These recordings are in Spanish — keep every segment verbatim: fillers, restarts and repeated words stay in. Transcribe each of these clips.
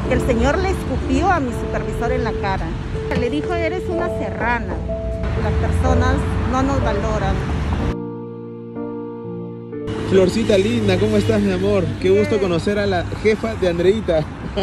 que el señor le escupió a mi supervisor en la cara. Le dijo, eres una serrana, las personas no nos valoran. Florcita linda, ¿cómo estás, mi amor? Qué gusto Bien. conocer a la jefa de Andreita.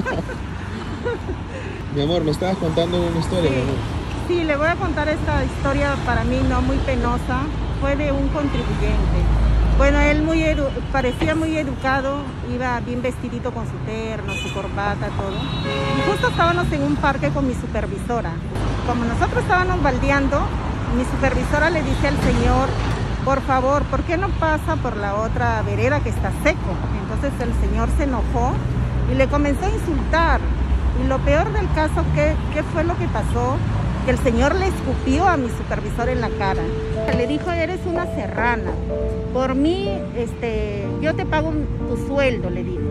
Mi amor, me estabas contando una historia, Sí. mi amor. Sí, le voy a contar esta historia para mí no muy penosa. Fue de un contribuyente. Bueno, él muy edu- parecía muy educado, iba bien vestidito con su terno, su corbata, todo. Y justo estábamos en un parque con mi supervisora. Como nosotros estábamos baldeando, mi supervisora le dice al señor, por favor, ¿por qué no pasa por la otra vereda que está seco? Entonces el señor se enojó y le comenzó a insultar. Y lo peor del caso, ¿qué, qué fue lo que pasó? Que el señor le escupió a mi supervisor en la cara. Le dijo, eres una serrana. Por mí, este, yo te pago tu sueldo, le dijo.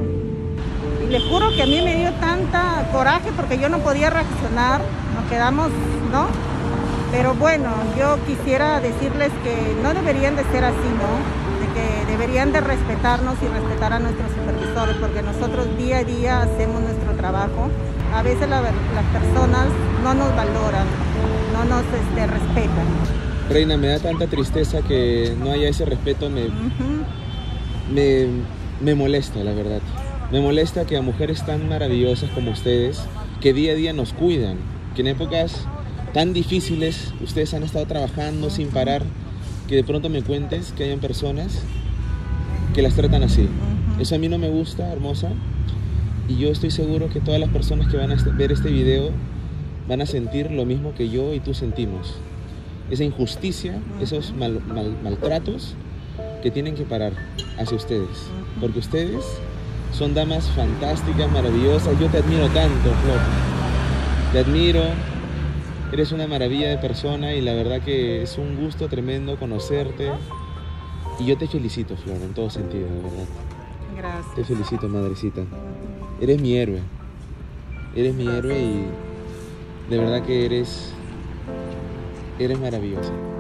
Y le juro que a mí me dio tanta coraje porque yo no podía reaccionar. Nos quedamos, ¿no? Pero bueno, yo quisiera decirles que no deberían de ser así, ¿no? De que deberían de respetarnos y respetar a nuestros supervisores, porque nosotros día a día hacemos nuestro trabajo. A veces la, las personas no nos valoran, no nos este, respetan. Reina, me da tanta tristeza que no haya ese respeto, me, Uh-huh. me, me molesta, la verdad. Me molesta que a mujeres tan maravillosas como ustedes, que día a día nos cuidan, que en épocas tan difíciles ustedes han estado trabajando sin parar, que de pronto me cuentes que hayan personas que las tratan así. Uh-huh. Eso a mí no me gusta, hermosa. Y yo estoy seguro que todas las personas que van a ver este video van a sentir lo mismo que yo y tú sentimos. Esa injusticia, esos mal, mal, maltratos que tienen que parar hacia ustedes. Porque ustedes son damas fantásticas, maravillosas. Yo te admiro tanto, Flor. Te admiro. Eres una maravilla de persona y la verdad que es un gusto tremendo conocerte. Y yo te felicito, Flor, en todo sentido, de verdad. Gracias. Te felicito, madrecita. Eres mi héroe. Eres mi héroe y de verdad que eres, eres maravillosa.